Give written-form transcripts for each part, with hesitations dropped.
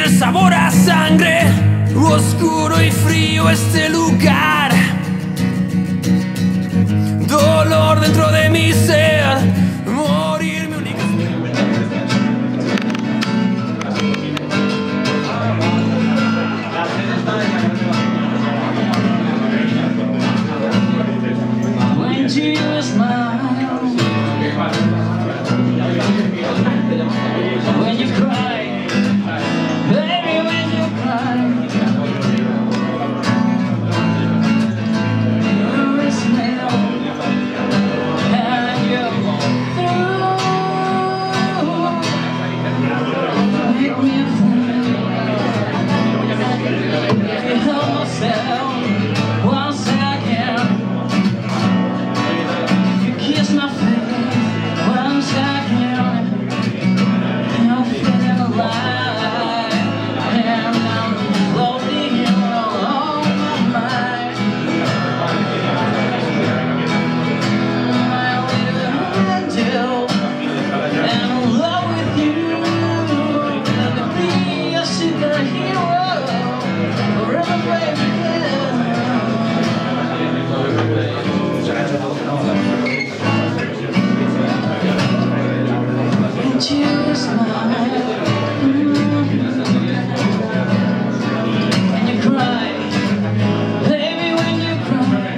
tiene sabor a sangre, oscuro y frío este lugar. Dolor dentro de mi ser, morir mi única When you smile, when you cry, baby, when you cry, you're a smell, and you're through. Make me a fool. If you help myself once again, if you kiss my face once again, I'm feeling alive, and I'm floating along my mind. My little angel, and in love with you. Let me be a superhero forever, baby. And you smile, and you cry, baby, when you cry,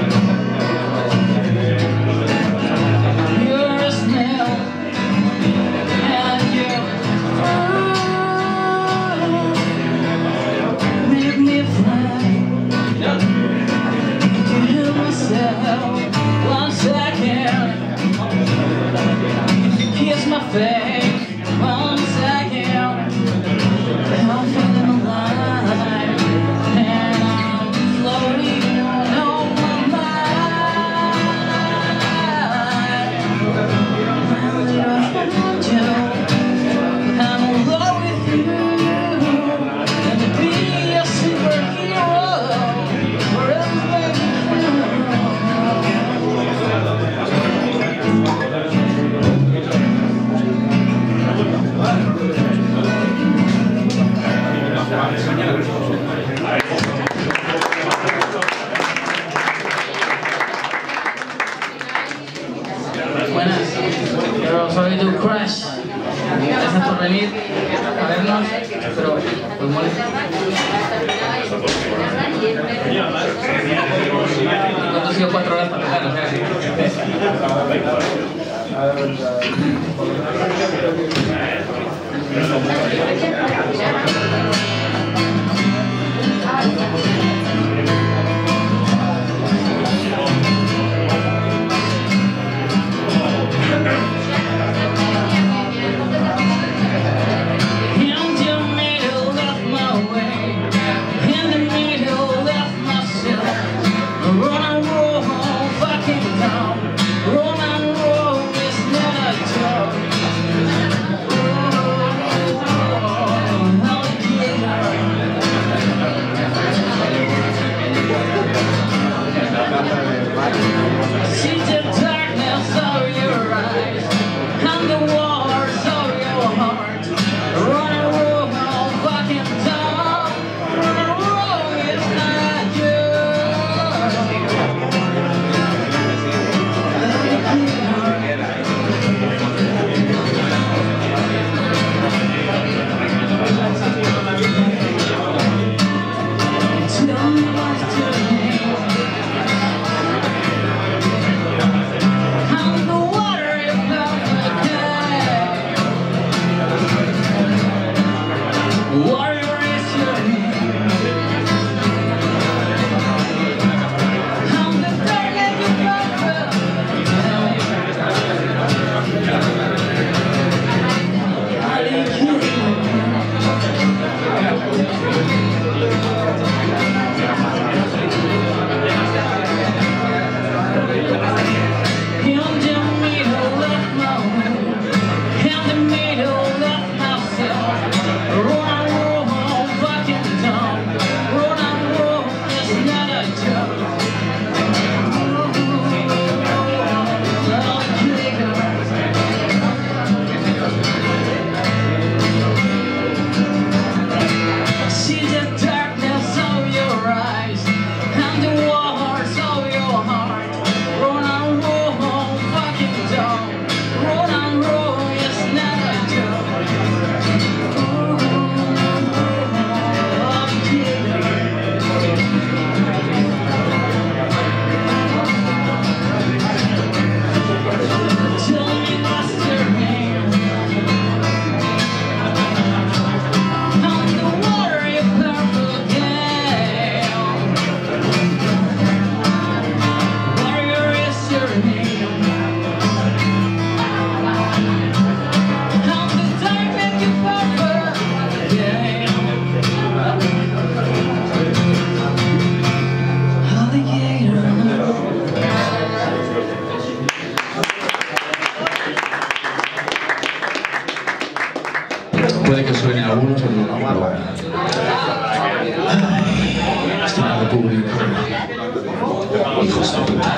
you're a snail, and you're make me fly. To heal myself once again. Kiss my face once again. I'm feeling alive, and I'm floating on my mind. My little angel, I'm in love with you. Let me be a superhero forever, baby. Buenas, yo soy The Crash. Gracias por venir a vernos, pero pues molesto. ¿Cuánto ha sido 4 horas para tocar? O un saludo, ¿no? Estimado público, hijos de puta.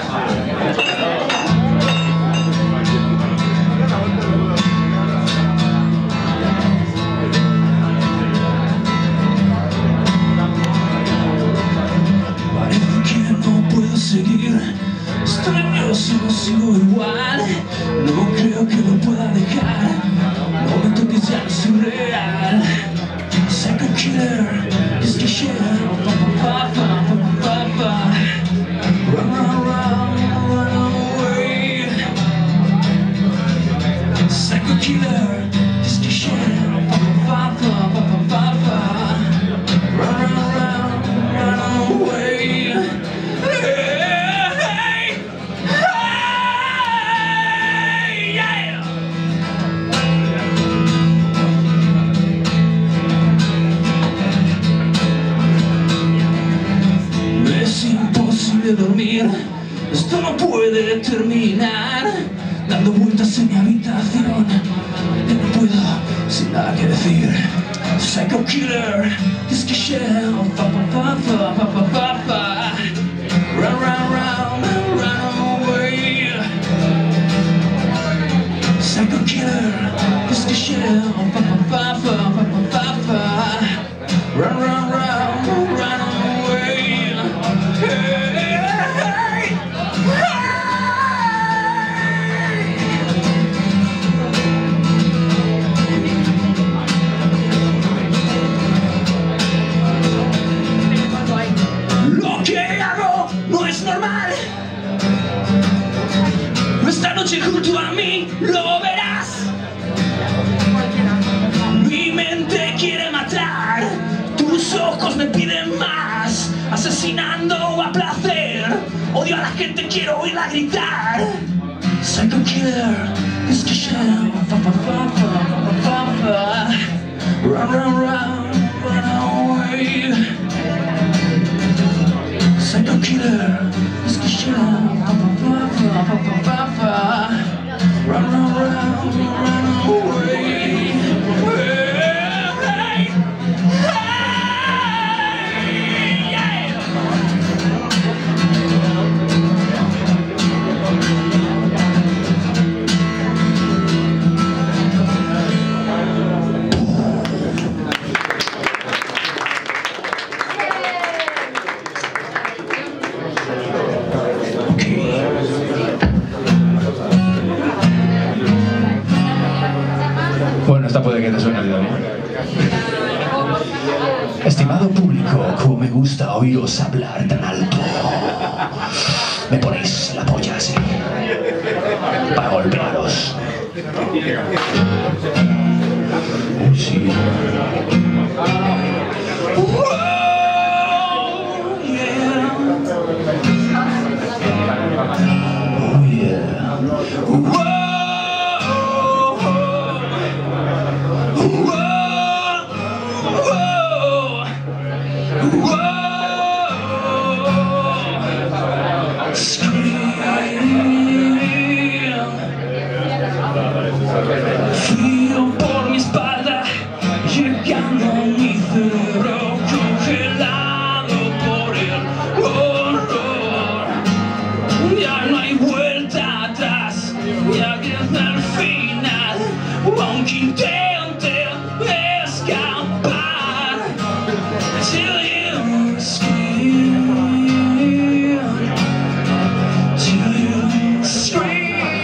Estoy nervioso, sigo igual. No creo que lo pueda dejar. No me toques, ya no soy real. Psycho killer, es que shit. Run, run, run, run away. Psycho killer, es que shit. Run, run away. Dormir, esto no puede terminar. Dando vueltas en mi habitación, ya no puedo sin nada que decir. Psycho killer, this que shell, run, run, run, run away. Psycho killer, this que shell, run, run, run, run away. Lo que hago no es normal. Esta noche junto a mí lo verás. Mi mente quiere matar, tus ojos me piden más. Asesinando a placer, odio a la gente, quiero oírla gritar. Psycho killer, es que shell, run, run, run, run away. Psycho killer, es que shell, run, run, run, run away. Bueno, esta puede que te suene bien. Estimado público, como me gusta oíros hablar tan alto. Me ponéis la polla así, para golpearos. Uy, sí. Oh, yeah. Frío por mi espalda, llegando a mi cerebro, congelado por el horror. Ya no hay vuelta atrás, ya queda el final, aunque intente escapar. Till you scream, till you scream.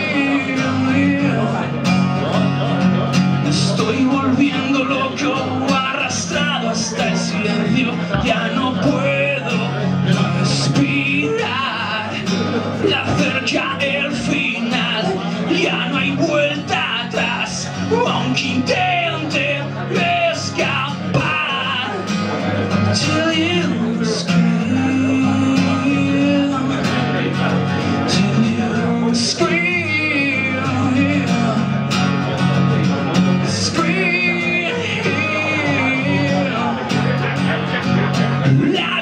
Estoy volviendo loco, arrastrado hasta el silencio. Ya no puedo respirar. Ya cerca el final, ya no hay vuelta atrás, aunque intente escapar. Till you scream, till you scream. La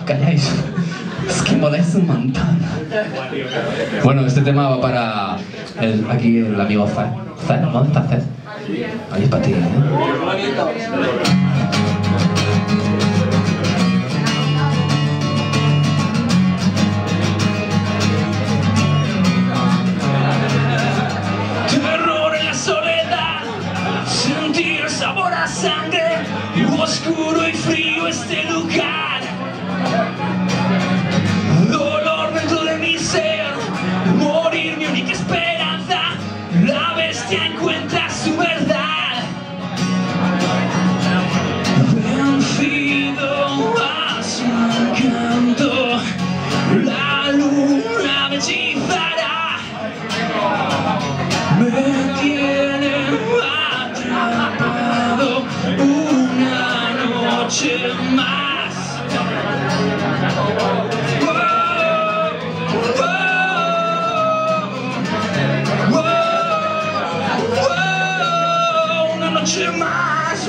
calláis. Es que moláis un montón. Bueno, este tema va para aquí el amigo Zed. Zed, ¿dónde está Zed? Ahí es para ti, ¿eh? Terror en la soledad, sentir sabor a sangre, oscuro y frío este lugar. Dolor dentro de mi ser, morir mi única esperanza. La bestia encuentra su verdad. Vencido a su encanto, la luna me hechizará. Me tiene atrapado una noche más. Una noche más.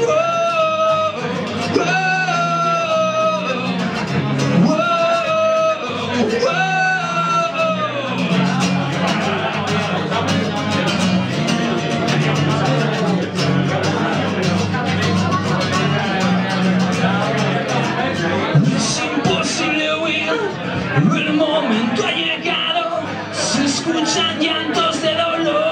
Es imposible huir, el momento ha llegado, se escuchan llantos de dolor.